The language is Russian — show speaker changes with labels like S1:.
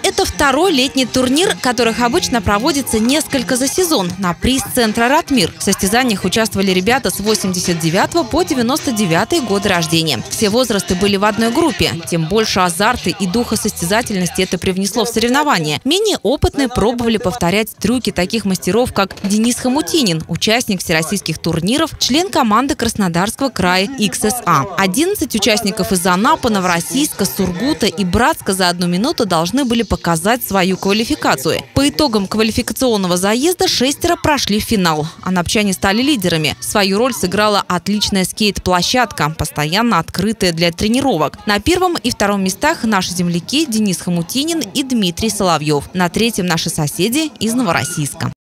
S1: Это второй летний турнир, которых обычно проводится несколько за сезон на приз центра «Ратмир». В состязаниях участвовали ребята с 89 по 99 годы рождения. Все возрасты были в одной группе. Тем больше азарта и духа состязательности это привнесло в соревнования. Менее опытные пробовали повторять трюки таких мастеров, как Денис Хомутинин, участник всероссийских турниров, член команды Краснодарского края XSA. 11 участников из Анапы, Новороссийска, Сургута и Братска за 1 минуту должны были показать свою квалификацию. По итогам квалификационного заезда 6 прошли в финал. Анапчане стали лидерами. Свою роль сыграла отличная скейт-площадка, постоянно открытая для тренировок. На 1-м и 2-м местах наши земляки Денис Хомутинин и Дмитрий Соловьев. На 3-м наши соседи из Новороссийска.